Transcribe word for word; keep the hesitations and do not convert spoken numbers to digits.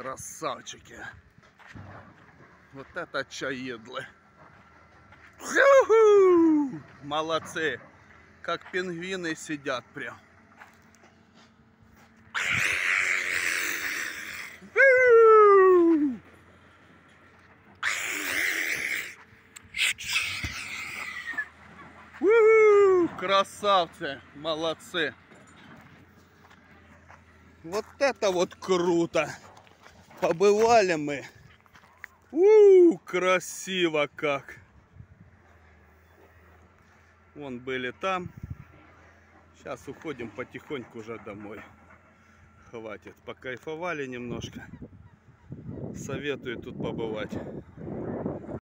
Красавчики. Вот это чаедлы. Молодцы. Как пингвины сидят прям. Красавцы, молодцы. Вот это вот круто. Побывали мы. У, красиво как. Вон были там. Сейчас уходим потихоньку уже домой. Хватит. Покайфовали немножко. Советую тут побывать.